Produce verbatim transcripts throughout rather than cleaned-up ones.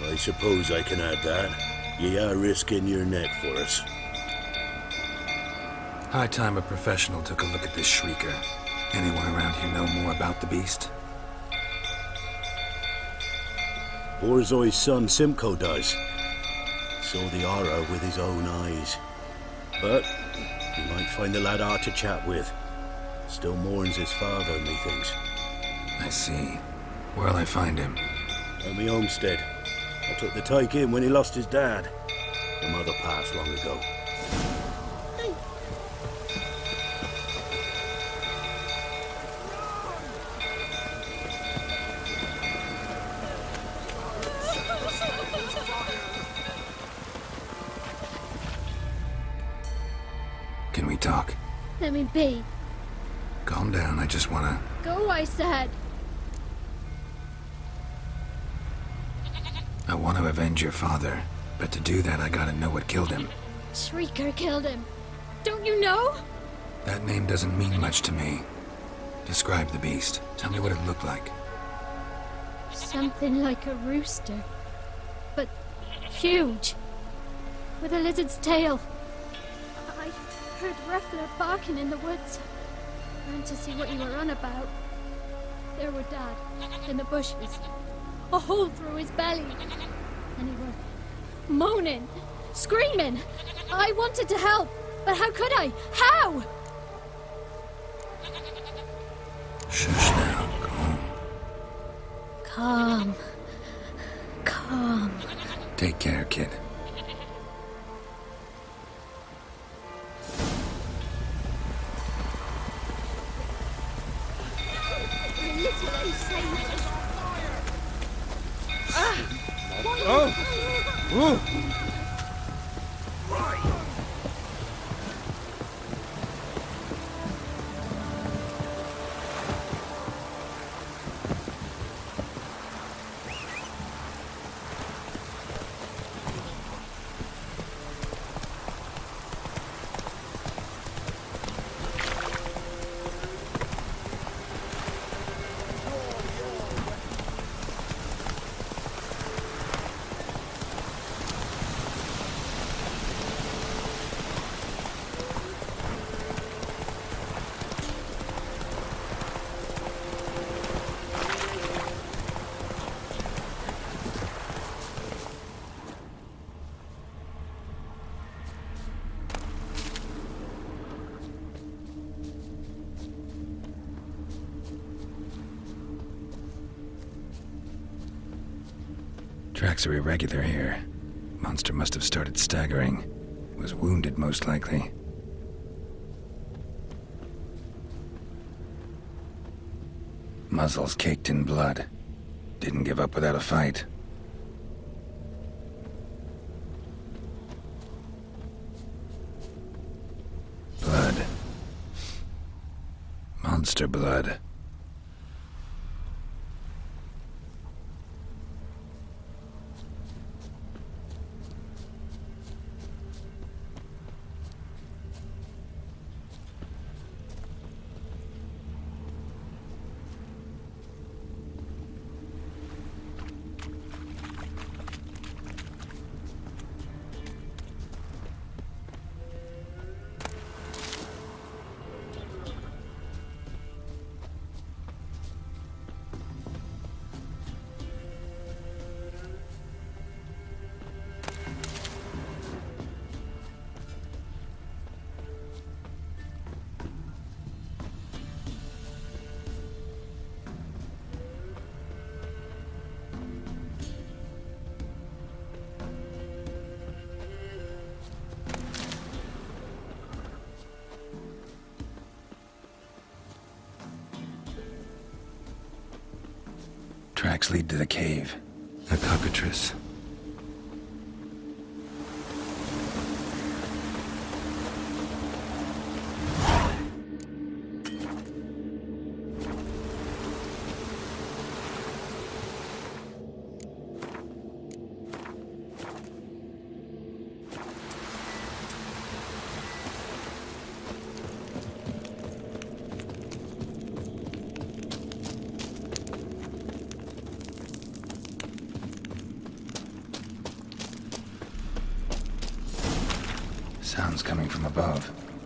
I suppose I can add that. Ye are risking your neck for us. High time a professional took a look at this shrieker. Anyone around here know more about the beast? Borzoi's son Simcoe does. Saw the aura with his own eyes. But you might find the lad hard to chat with. Still mourns his father, methinks. I see. Where'll I find him? At me homestead. I took the tyke in when he lost his dad. The mother passed long ago. Can we talk? Let me be. Calm down, I just wanna... Go, I said. I want to avenge your father, but to do that I gotta know what killed him. Shrieker killed him. Don't you know? That name doesn't mean much to me. Describe the beast. Tell me what it looked like. Something like a rooster. But huge. With a lizard's tail. I heard Ruffler barking in the woods. Ran to see what you were on about. There were Dad, in the bushes. A hole through his belly. And he were moaning, screaming. I wanted to help, but how could I? How? Shush now, calm. Calm. Calm. Take care, kid. Oh! Ooh. Tracks are irregular here. Monster must have started staggering. Was wounded, most likely. Muzzles caked in blood. Didn't give up without a fight. Blood. Monster blood. Tracks lead to the cave. A cockatrice. Sounds coming from above.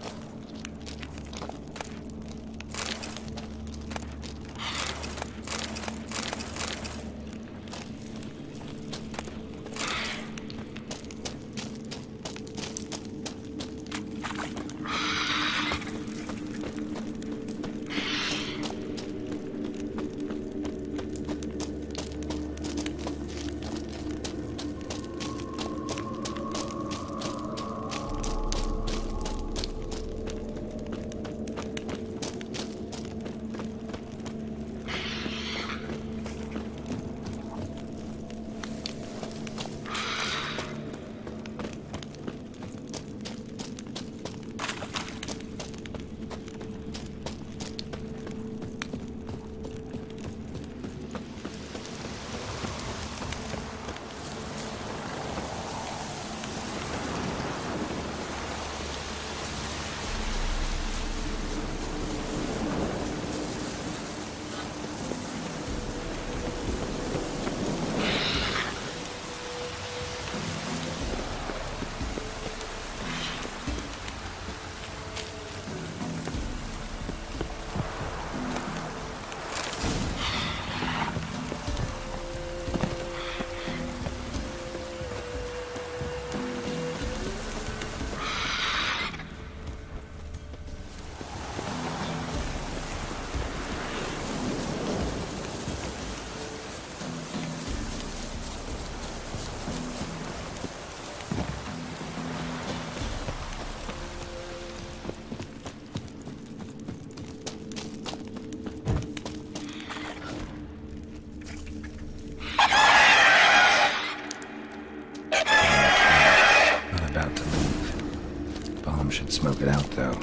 Smoke it out, though.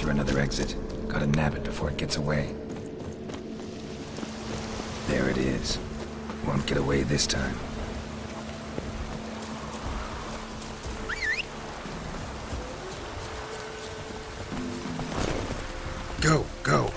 for another exit. Gotta nab it before it gets away. There it is. Won't get away this time. Go, go.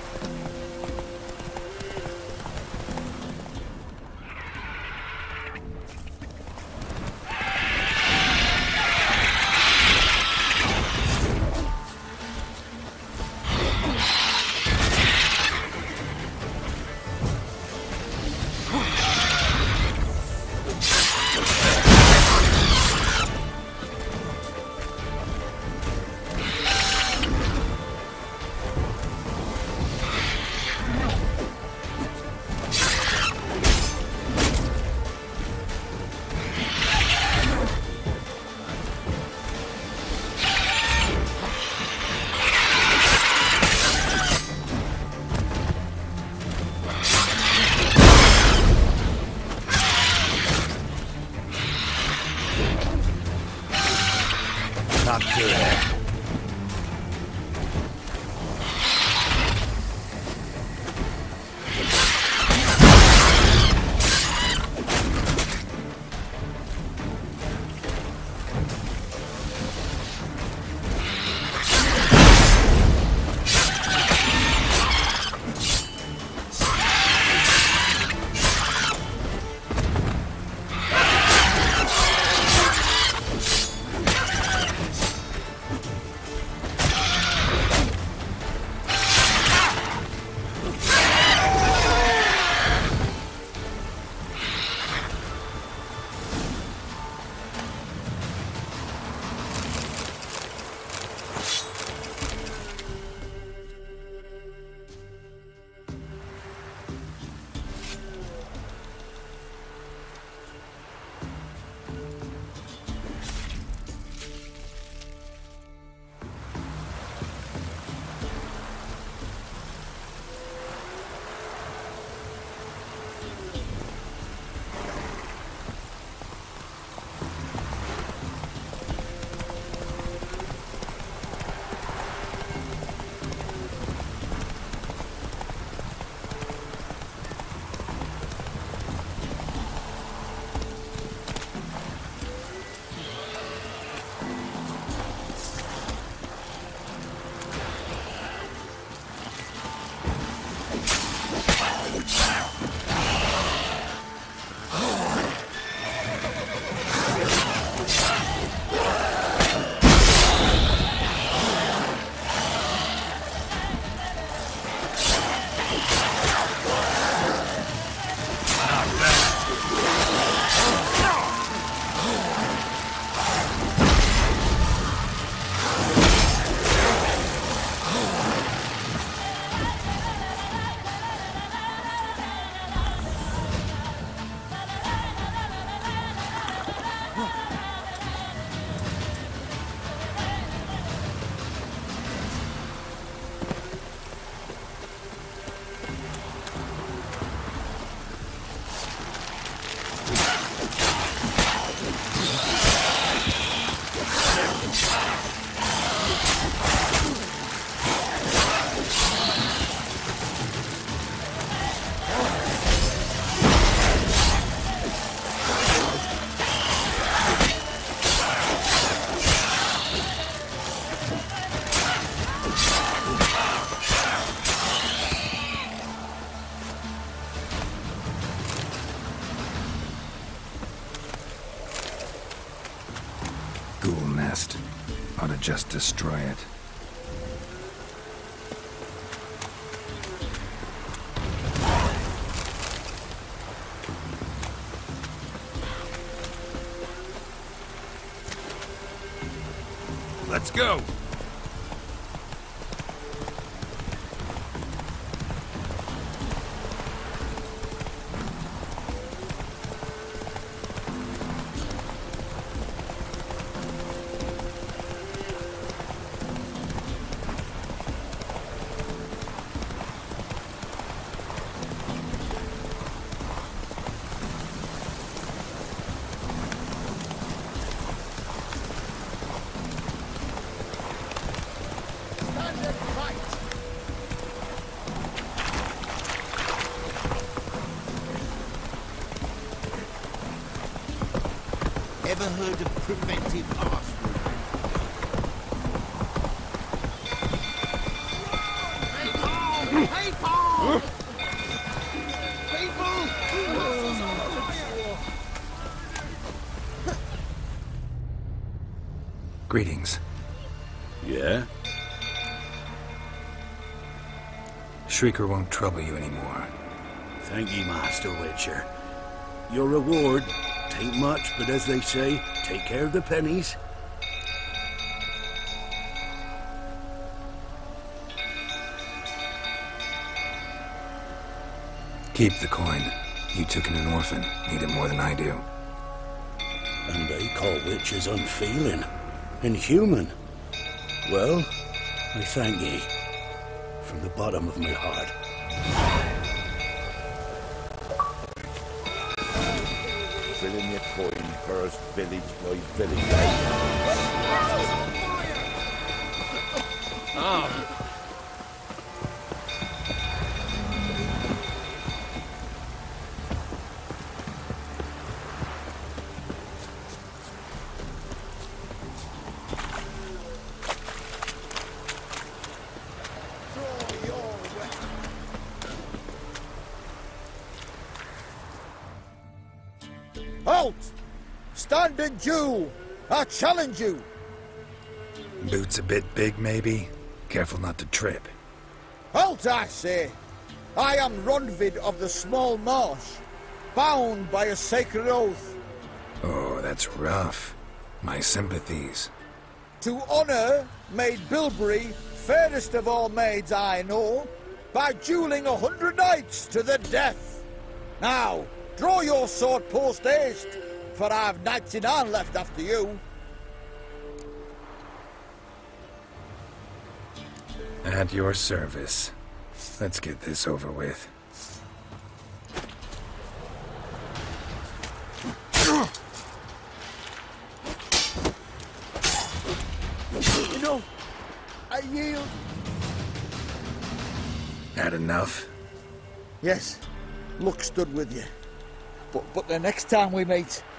Not good. Ghoul nest. Ought to just destroy it. Let's go! Ever heard of preventive archery? People! People! Greetings. Yeah? Shrieker won't trouble you anymore. Thank ye, Master Witcher. Your reward, tain't much, but as they say, take care of the pennies. Keep the coin. You took in an orphan. Need it more than I do. And they call witches unfeeling, inhuman. Well, I thank ye, from the bottom of my heart. Filling your coin first, village by village. Ah. Halt! Standing Jew! I challenge you! Boots a bit big, maybe? Careful not to trip. Halt, I say! I am Ronvid of the Small Marsh, bound by a sacred oath. Oh, that's rough. My sympathies. To honour Maid Bilberry, fairest of all maids I know, by duelling a hundred knights to the death. Now, draw your sword post haste, for I've ninety-nine left after you. At your service. Let's get this over with. You know, I yield. Had enough? Yes, luck stood with you. But, but the next time we meet,